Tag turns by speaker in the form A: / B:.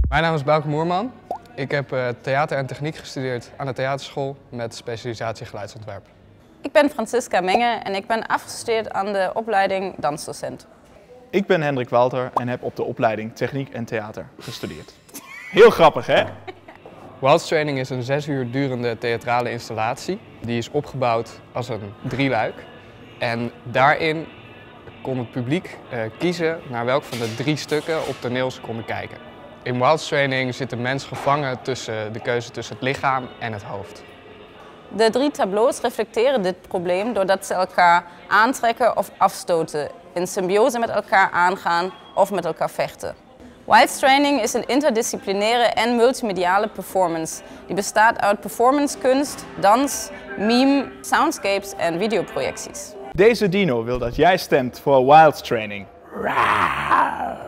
A: Mijn naam is Bouke Moerman. Ik heb theater en techniek gestudeerd aan de theaterschool met specialisatie geluidsontwerp.
B: Ik ben Francisca Menge en ik ben afgestudeerd aan de opleiding dansdocent.
C: Ik ben Hendrik Walter en heb op de opleiding Techniek en Theater gestudeerd. Heel grappig, hè?
A: Wilds Training is een 6 uur durende theatrale installatie. Die is opgebouwd als een drieluik. En daarin kon het publiek kiezen naar welk van de 3 stukken op toneel ze konden kijken. In Wilds Training zit de mens gevangen tussen de keuze tussen het lichaam en het hoofd.
B: De 3 tableaus reflecteren dit probleem doordat ze elkaar aantrekken of afstoten, in symbiose met elkaar aangaan of met elkaar vechten. Wilds Training is een interdisciplinaire en multimediale performance die bestaat uit performancekunst, dans, mime, soundscapes en videoprojecties.
C: Deze dino wil dat jij stemt voor Wilds Training. Rauw.